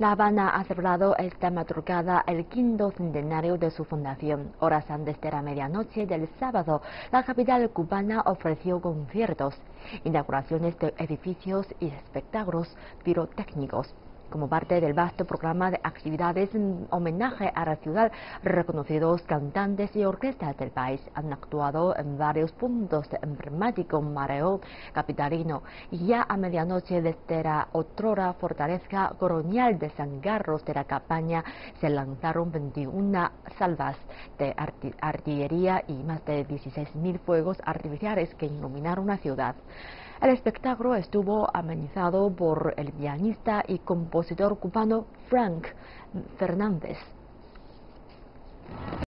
La Habana ha celebrado esta madrugada el quinto centenario de su fundación. Horas antes de la medianoche del sábado, la capital cubana ofreció conciertos, inauguraciones de edificios y espectáculos pirotécnicos. Como parte del vasto programa de actividades en homenaje a la ciudad, reconocidos cantantes y orquestas del país han actuado en varios puntos del emblemático Mareo capitalino, y ya a medianoche desde la otrora fortaleza colonial de San Carlos de la Cabaña se lanzaron 21 salvas de artillería y más de 16.000 fuegos artificiales que iluminaron la ciudad. El espectáculo estuvo amenizado por el pianista y compositor cubano Frank Fernández.